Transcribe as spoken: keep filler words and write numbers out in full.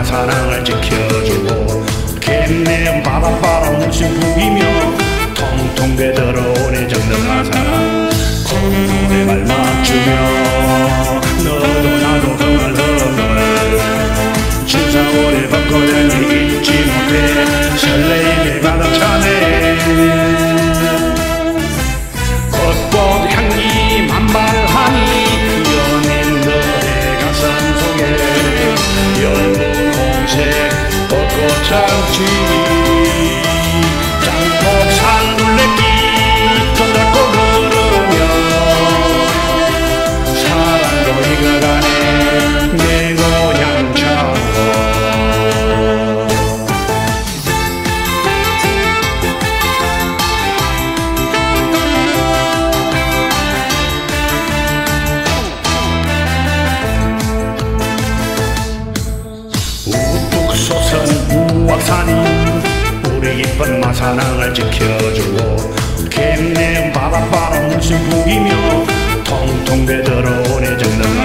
마사랑을 지켜주고 갯내 바닷바람 물씬 부이며 통통 되들어오네 정든 마사랑 콧물에 발 맞추며 너도 나도 흥얼흥얼 춘사월에 벚꽃을 잊지 못해 설레임에 가득 차네 꽃꽃 향기 만발하니 연인 너의 가슴 속에 연분 홍색 벚꽃 장치 장곡산 둘레길 손잡고 걸으며 사랑도 익어가네 내 고향처럼 우뚝 솟은 우악산이 우리 이쁜 마사랑을 지켜주고 갯내 바닷바람 물씬 부이며 통통 되들어오네 정든